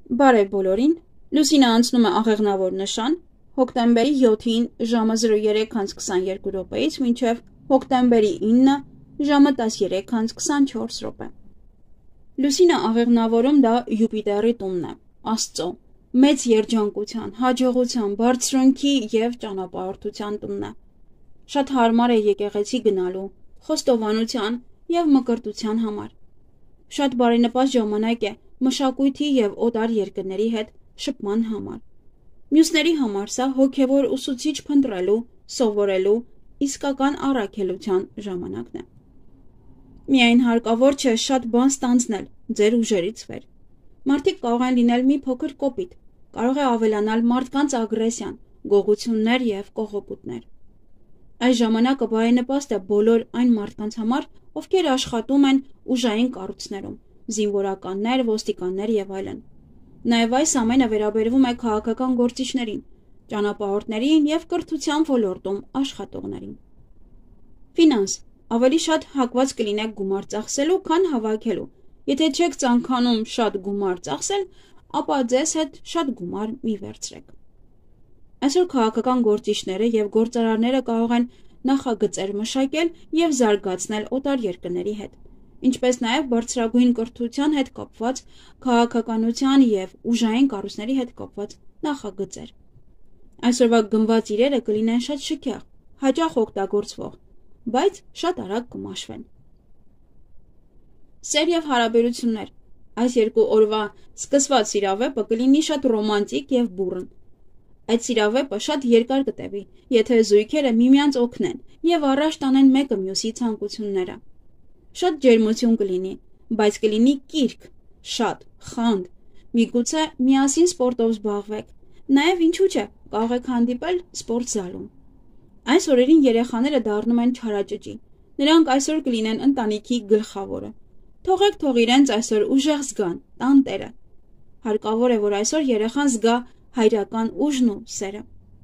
Բարև բոլորին, Լուսինը անցնում է աղեղնավոր նշան, հոկտեմբերի 7-ին ժամը 03:22-ից մինչև հոկտեմբերի 9 ժամը 13:24։ Լուսինը աղեղնավորում դա Յուպիտերի տունն է, Աստծո, մեծ երջանկության, հաջողության, բարձրունքի և ճանապարհորդության տունն է։ Շատ հարմար է եկեղեցի գնալու, խոստովանության և մկրտության համար։ Շատ բարենպաստ ժամանակ է մշակույթի և օտար երկրների հետ շփման համար։ Մյուսների համար սա հոգևոր ուսուցիչ փնտրելու, սովորելու, իսկական առաքելության ժամանակն է։ Միայն հարկավոր չէ շատ բան ստանձնել ձեր ուժերից վեր։ Մարդիկ կարող են լինել մի փոքր կոպիտ, կարող է ավելանալ մարդկանց ագրեսիան, գողություններ և կողոպուտներ։ Այս ժամանակը բարենպաստ է բոլոր այն մարդկանց համար, ովքեր աշխատում են ուժային կառույցներում, զինվորականներ, ոստիկաններ և այլն։ Նաև այս ամենը վերաբերվում է քաղաքական գործիչներին, ճանապարհորդներին և կրթության ոլորտում աշխատողներին։ Ֆինանս. ավելի շատ հակված կլինեք գումար ծախսելու, քան հավաքելու։ Եթե չեք ցանկանում շատ գումար ծախսել, ապա ձեզ հետ շատ գումար մի վերցրեք։ Այսօր քաղաքական գործիչները և գործարարները կարող են նախագծեր մշակել և զարգացնել օտար երկրների հետ, ինչպես նաև բարձրագույն կրթության հետ կապված, քաղաքականության և ուժային կառույցների հետ կապված նախագծեր։ Այսօրվա գնված իրերը կլինեն շատ շքեղ, հաճախ օգտագործվող, բայց շատ արագ կմաշվեն։ Սեր և հարաբերություններ. այս երկու օրվա սկսված սիրավեպը կլինի շատ ռոմանտիկ և բուռն։ Այդ սիրավեպը շատ երկար կտևի, եթե զույգերը միմյանց օգնեն և առաջ տանեն մեկը մյուսի ցանկությունները։ Շատ ջերմություն կլինի, բայց կլինի կիրք, շատ, խանդ, միգուցե միասին սպորտով զբաղվեք, նաև ինչու՞ չէ, կարող եք հանդիպել սպորտզալում։ Այս օրերին երեխաները դառնում են չարաճճի, նրանք այսօր կլինեն ընտանիքի գլխավորը։ Թող իրենց այսօր ուժեղ զգան, տան տերը։ Հարկավոր է, որ այսօր երեխան զգա հայրական ուժն ու սերը։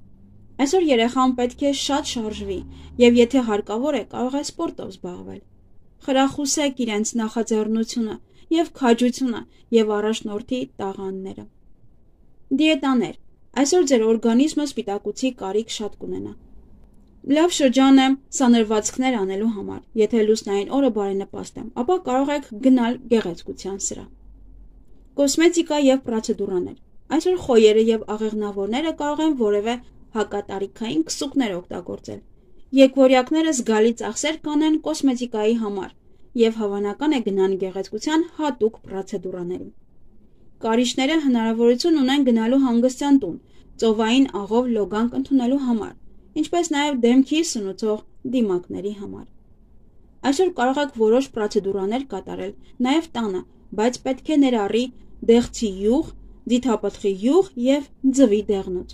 Այսօր երեխան պետք է շատ շարժվի, և եթե հարկավոր է, կարող է սպորտով զբաղվել։ Խրախուսեք իրենց նախաձեռնությունը և քաջությունը և առաջնորդի տաղանդները։ Դիետաներ. այսօր ձեր օրգանիզմը սպիտակուցի կարիք շատ կունենա։ Լավ շրջան է սանրվածքներ անելու համար, եթե լուսնային օրը բարենպաստ է, ապա կարող եք գնալ գեղեցկության սրահ։ Կոսմետիկա և պրոցեդուրաներ. այսօր խոյերը և աղեղնավորները կարող են որևէ հակատարիքային քսուկներ օգտագործել։ Եկվորյակները զգալի ծախսեր կանեն կոսմետիկայի համար և հավանական է գնան գեղեցկության հատուկ պրոցեդուրաների։ Կարիճները հնարավորություն ունեն գնալու հանգստյան տուն, ծովային աղով լոգանք ընդունելու համար, ինչպես նաև դեմքի սնուցող դիմակների համար։ Այսօր կարող եք որոշ պրոցեդուրաներ կատարել նաև տանը, բայց պետք է ներառի դեղցի յուղ, ձիթապտղի յուղ և ձվի դեղնուց։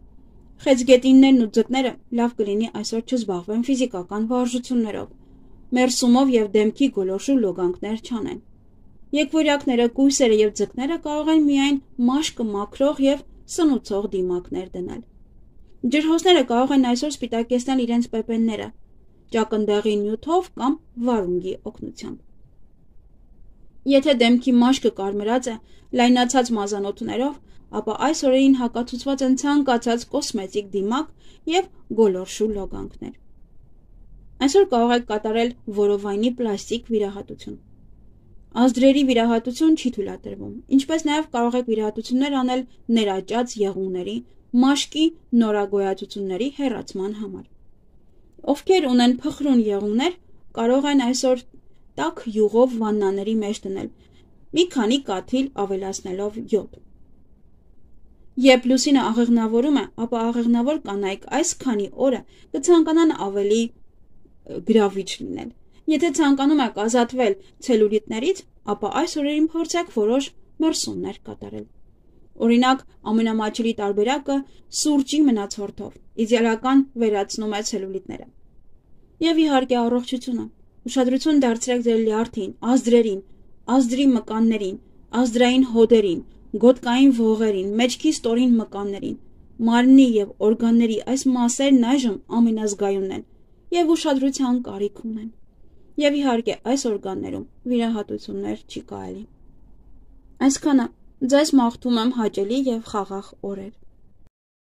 Խեցգետիններն ու ձկները լավ կլինի այսօր չզբաղվեն ֆիզիկական վարժություններով, մերսումով և դեմքի գոլորշու լոգանքներ չանեն։ Եկվորյակները, կույսերը և ձկները կարող են միայն մաշկը մաքրող և սնուցող դիմակներ դնել։ Ջրհոսները կարող են այսօր սպիտակեցնել իրենց պեպենները ճակնդեղի նյութով կամ վարունգի օգնությամբ։ Եթե դեմքի մաշկը կարմրած է լայնացած մազանոթներով, ապա այս օրերին հակացուցված են ցանկացած կոսմետիկ դիմակ և գոլորշու լոգանքներ։ Այսօր կարող եք կատարել որովայնի պլաստիկ վիրահատություն։ Ազդրերի վիրահատություն չի թույլատրվում, ինչպես նաև կարող եք վիրահատություններ անել ներաճած եղունգների, մաշկի նորագոյացությունների հեռացման համար։ Ովքեր ունեն փխրուն եղունգներ, կարող են այսօր տաք յուղով վաննաների մեջ դնել, մի քանի կաթիլ ավելացնելով յոդ։ Երբ լուսինը աղեղնավորում է, ապա աղեղնավոր կանայք այս քանի օրը կցանկանան ավելի գրավիչ լինել։ Եթե ցանկանում եք ազատվել ցելյուլիտներից, ապա այս օրերին փորձեք որոշ մերսումներ կատարել։ Օրինակ, ամենամաչելի տարբերակը սուրճի մնացորդով իդեալական վերացնում է ցելյուլիտները։ Եվ իհարկե առողջությունը։ Ուշադրություն դարձրեք ձեր լյարդին, ազդրերին, ազդրի մկաններին, ազդրային հոդերին, գոտկային ողերին, մեջքի ստորին մկաններին, մարմնի և օրգանների այս մասերն այժմ ամենազգայունն են և ուշադրության կարիք ունեն։ Եվ իհարկե այս օրգաններում վիրահատություններ չի կարելի։ Այսքանը Ձեզ մաղթում եմ հաճելի եւ խաղաղ օրեր։